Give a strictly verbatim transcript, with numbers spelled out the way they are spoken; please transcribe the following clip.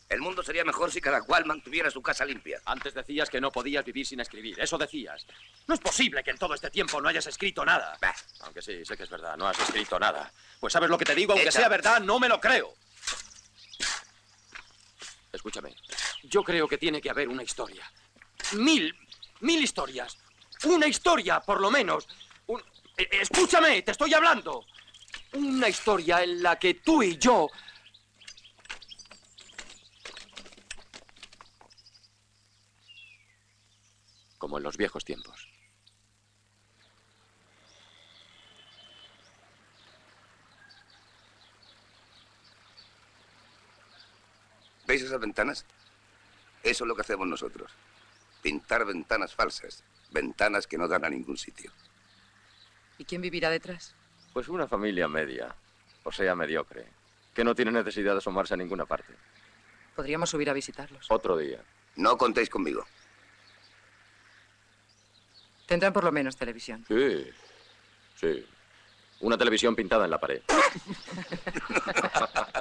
El mundo sería mejor si cada cual mantuviera su casa limpia. Antes decías que no podías vivir sin escribir. Eso decías. No es posible que en todo este tiempo no hayas escrito nada. Bah. Aunque sí, sé que es verdad. No has escrito nada. Pues ¿sabes lo que te digo? Aunque Echa. sea verdad, no me lo creo. Escúchame. Yo creo que tiene que haber una historia. Mil, mil historias. Una historia, por lo menos. Un... Eh, Escúchame, te estoy hablando. Una historia en la que tú y yo... Como en los viejos tiempos. ¿Veis esas ventanas? Eso es lo que hacemos nosotros. Pintar ventanas falsas. Ventanas que no dan a ningún sitio. ¿Y quién vivirá detrás? Pues una familia media, o sea, mediocre, que no tiene necesidad de asomarse a ninguna parte. Podríamos subir a visitarlos. Otro día. No contéis conmigo. Tendrán por lo menos televisión. Sí, sí. Una televisión pintada en la pared.